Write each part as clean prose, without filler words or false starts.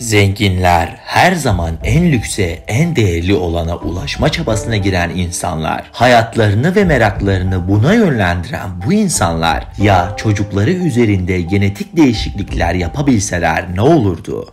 Zenginler her zaman en lükse, en değerli olana ulaşma çabasına giren insanlar. Hayatlarını ve meraklarını buna yönlendiren bu insanlar ya çocukları üzerinde genetik değişiklikler yapabilseler ne olurdu?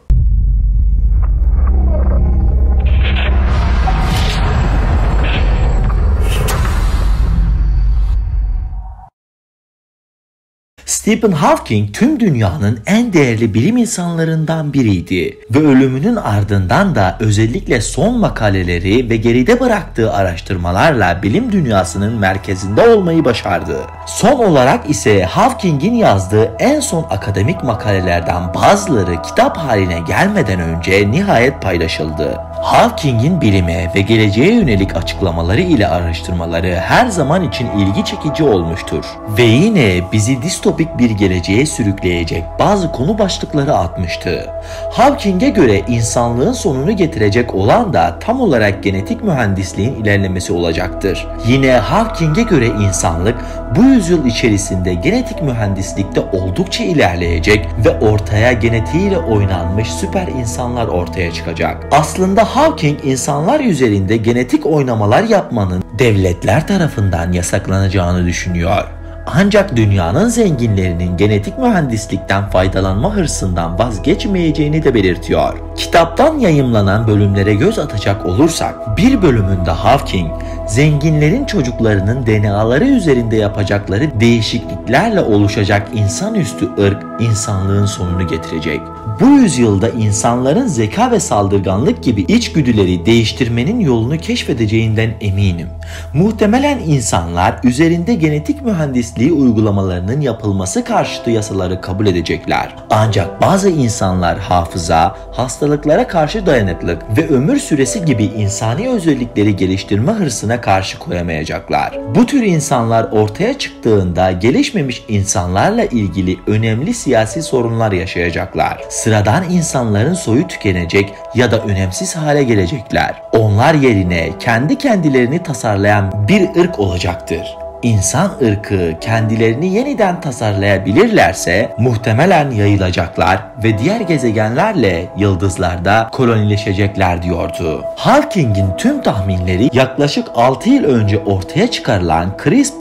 Stephen Hawking tüm dünyanın en değerli bilim insanlarından biriydi ve ölümünün ardından da özellikle son makaleleri ve geride bıraktığı araştırmalarla bilim dünyasının merkezinde olmayı başardı. Son olarak ise Hawking'in yazdığı en son akademik makalelerden bazıları kitap haline gelmeden önce nihayet paylaşıldı. Hawking'in bilime ve geleceğe yönelik açıklamaları ile araştırmaları her zaman için ilgi çekici olmuştur. Ve yine bizi distopik bir geleceğe sürükleyecek bazı konu başlıkları atmıştı. Hawking'e göre insanlığın sonunu getirecek olan da tam olarak genetik mühendisliğin ilerlemesi olacaktır. Yine Hawking'e göre insanlık bu yüzyıl içerisinde genetik mühendislikte oldukça ilerleyecek ve ortaya genetiğiyle oynanmış süper insanlar ortaya çıkacak. Aslında Hawking insanlar üzerinde genetik oynamalar yapmanın devletler tarafından yasaklanacağını düşünüyor. Ancak dünyanın zenginlerinin genetik mühendislikten faydalanma hırsından vazgeçmeyeceğini de belirtiyor. Kitaptan yayımlanan bölümlere göz atacak olursak, bir bölümünde Hawking, zenginlerin çocuklarının DNA'ları üzerinde yapacakları değişikliklerle oluşacak insanüstü ırk, insanlığın sonunu getirecek. Bu yüzyılda insanların zeka ve saldırganlık gibi içgüdüleri değiştirmenin yolunu keşfedeceğinden eminim. Muhtemelen insanlar üzerinde genetik mühendisliği uygulamalarının yapılması karşıtı yasaları kabul edecekler. Ancak bazı insanlar hafıza, hastalıklara karşı dayanıklılık ve ömür süresi gibi insani özellikleri geliştirme hırsına karşı koyamayacaklar. Bu tür insanlar ortaya çıktığında gelişmemiş insanlarla ilgili önemli siyasi sorunlar yaşayacaklar. Sıradan insanların soyu tükenecek ya da önemsiz hale gelecekler. Onlar yerine kendi kendilerini tasarlayan bir ırk olacaktır. İnsan ırkı kendilerini yeniden tasarlayabilirlerse muhtemelen yayılacaklar ve diğer gezegenlerle yıldızlarda kolonileşecekler diyordu. Hawking'in tüm tahminleri yaklaşık 6 yıl önce ortaya çıkarılan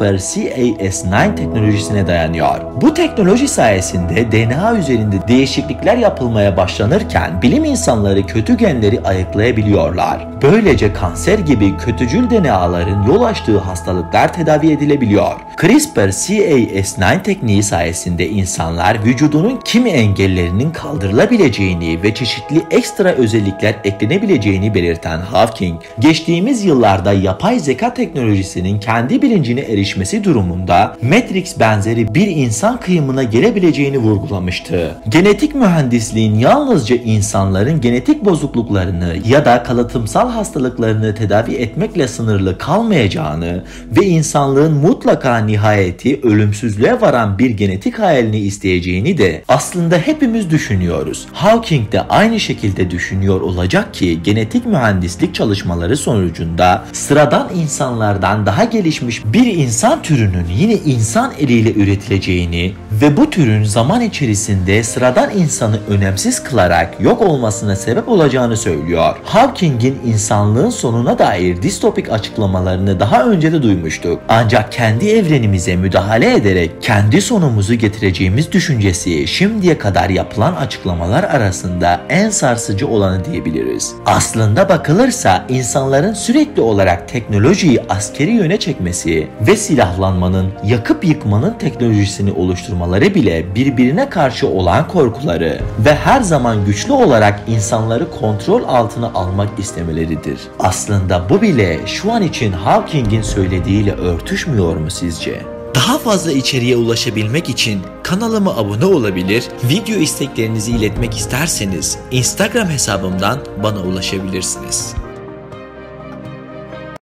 CRISPR-Cas9 teknolojisine dayanıyor. Bu teknoloji sayesinde DNA üzerinde değişiklikler yapılmaya başlanırken bilim insanları kötü genleri ayıklayabiliyorlar. Böylece kanser gibi kötücül DNA'ların yol açtığı hastalıklar tedavi edilebiliyor. CRISPR-Cas9 tekniği sayesinde insanlar vücudunun kimi engellerinin kaldırılabileceğini ve çeşitli ekstra özellikler eklenebileceğini belirten Hawking, geçtiğimiz yıllarda yapay zeka teknolojisinin kendi bilincine erişmesi durumunda Matrix benzeri bir insan kıyımına gelebileceğini vurgulamıştı. Genetik mühendisliğin yalnızca insanların genetik bozukluklarını ya da kalıtımsal hastalıklarını tedavi etmekle sınırlı kalmayacağını ve insanlığın mutlaka nihayeti ölümsüzlüğe varan bir genetik hayalini isteyeceğini de aslında hepimiz düşünüyoruz. Hawking de aynı şekilde düşünüyor olacak ki genetik mühendislik çalışmaları sonucunda sıradan insanlardan daha gelişmiş bir insan türünün yine insan eliyle üretileceğini ve bu türün zaman içerisinde sıradan insanı önemsiz kılarak yok olmasına sebep olacağını söylüyor. Hawking'in insanlığın sonuna dair distopik açıklamalarını daha önce de duymuştuk. Ancak kendi evrenimize müdahale ederek kendi sonumuzu getireceğimiz düşüncesi şimdiye kadar yapılan açıklamalar arasında en sarsıcı olanı diyebiliriz. Aslında bakılırsa insanların sürekli olarak teknolojiyi askeri yöne çekmesi ve silahlanmanın, yakıp yıkmanın teknolojisini oluşturmaları bile birbirine karşı olan korkuları ve her zaman güçlü olarak insanları kontrol altına almak istemeleridir. Aslında bu bile şu an için Hawking'in söylediğiyle örtüşmüyor mu sizce? Daha fazla içeriğe ulaşabilmek için kanalıma abone olabilir, video isteklerinizi iletmek isterseniz Instagram hesabımdan bana ulaşabilirsiniz.